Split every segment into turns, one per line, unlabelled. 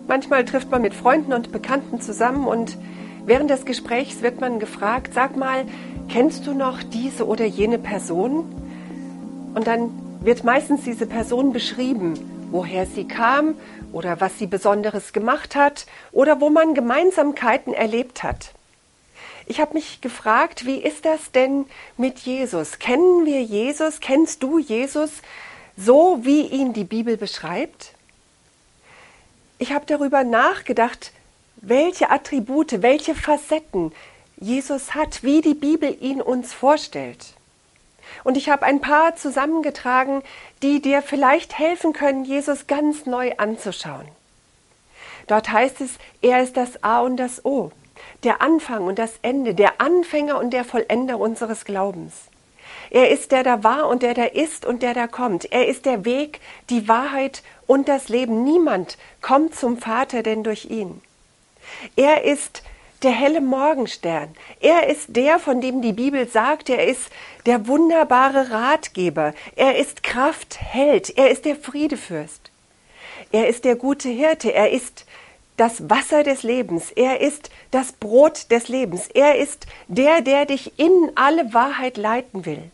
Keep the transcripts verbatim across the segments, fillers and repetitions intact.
Manchmal trifft man mit Freunden und Bekannten zusammen und während des Gesprächs wird man gefragt, sag mal, kennst du noch diese oder jene Person? Und dann wird meistens diese Person beschrieben, woher sie kam oder was sie Besonderes gemacht hat oder wo man Gemeinsamkeiten erlebt hat. Ich habe mich gefragt, wie ist das denn mit Jesus? Kennen wir Jesus? Kennst du Jesus so, wie ihn die Bibel beschreibt? Ich habe darüber nachgedacht, welche Attribute, welche Facetten Jesus hat, wie die Bibel ihn uns vorstellt. Und ich habe ein paar zusammengetragen, die dir vielleicht helfen können, Jesus ganz neu anzuschauen. Dort heißt es, er ist das A und das O, der Anfang und das Ende, der Anfänger und der Vollender unseres Glaubens. Er ist der da war und der da ist und der da kommt. Er ist der Weg, die Wahrheit und das Leben. Niemand kommt zum Vater denn durch ihn. Er ist der helle Morgenstern. Er ist der, von dem die Bibel sagt, er ist der wunderbare Ratgeber. Er ist Kraftheld. Er ist der Friedefürst. Er ist der gute Hirte. Er ist das Wasser des Lebens. Er ist das Brot des Lebens. Er ist der, der dich in alle Wahrheit leiten will.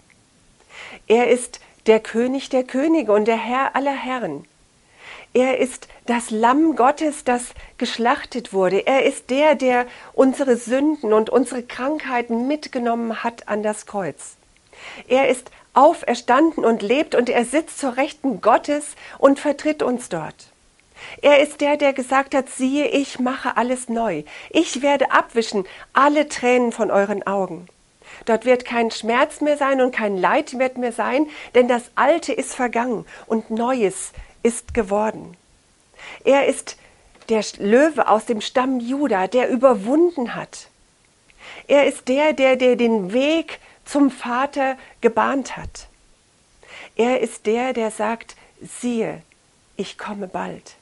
Er ist der König der Könige und der Herr aller Herren. Er ist das Lamm Gottes, das geschlachtet wurde. Er ist der, der unsere Sünden und unsere Krankheiten mitgenommen hat an das Kreuz. Er ist auferstanden und lebt und er sitzt zur Rechten Gottes und vertritt uns dort. Er ist der, der gesagt hat, siehe, ich mache alles neu. Ich werde abwischen alle Tränen von euren Augen. Dort wird kein Schmerz mehr sein und kein Leid wird mehr sein, denn das Alte ist vergangen und Neues ist geworden. Er ist der Löwe aus dem Stamm Juda, der überwunden hat. Er ist der, der, der den Weg zum Vater gebahnt hat. Er ist der, der sagt, siehe, ich komme bald.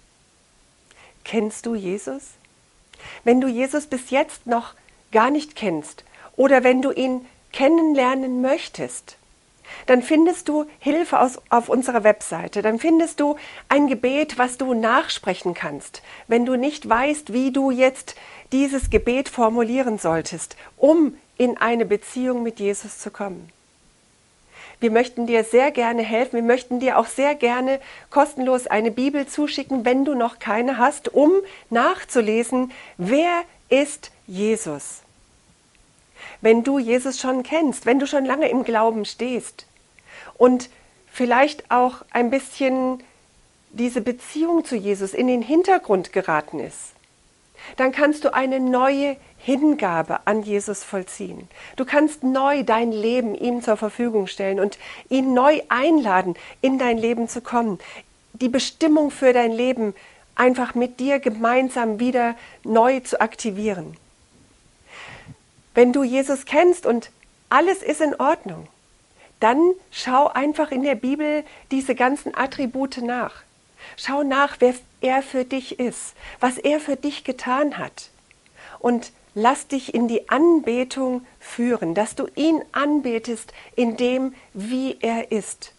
Kennst du Jesus? Wenn du Jesus bis jetzt noch gar nicht kennst oder wenn du ihn kennenlernen möchtest, dann findest du Hilfe aus, auf unserer Webseite. Dann findest du ein Gebet, was du nachsprechen kannst, wenn du nicht weißt, wie du jetzt dieses Gebet formulieren solltest, um in eine Beziehung mit Jesus zu kommen. Wir möchten dir sehr gerne helfen. Wir möchten dir auch sehr gerne kostenlos eine Bibel zuschicken, wenn du noch keine hast, um nachzulesen, wer ist Jesus? Wenn du Jesus schon kennst, wenn du schon lange im Glauben stehst und vielleicht auch ein bisschen diese Beziehung zu Jesus in den Hintergrund geraten ist, dann kannst du eine neue Hingabe an Jesus vollziehen. Du kannst neu dein Leben ihm zur Verfügung stellen und ihn neu einladen, in dein Leben zu kommen. Die Bestimmung für dein Leben einfach mit dir gemeinsam wieder neu zu aktivieren. Wenn du Jesus kennst und alles ist in Ordnung, dann schau einfach in der Bibel diese ganzen Attribute nach. Schau nach, wer er für dich ist, was er für dich getan hat. Und lass dich in die Anbetung führen, dass du ihn anbetest in dem, wie er ist.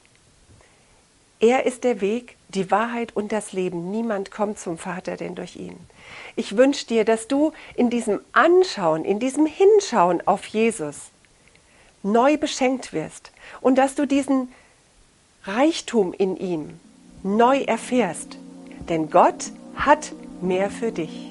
Er ist der Weg, die Wahrheit und das Leben. Niemand kommt zum Vater denn durch ihn. Ich wünsche dir, dass du in diesem Anschauen, in diesem Hinschauen auf Jesus neu beschenkt wirst und dass du diesen Reichtum in ihm neu erfährst. Denn Gott hat mehr für dich.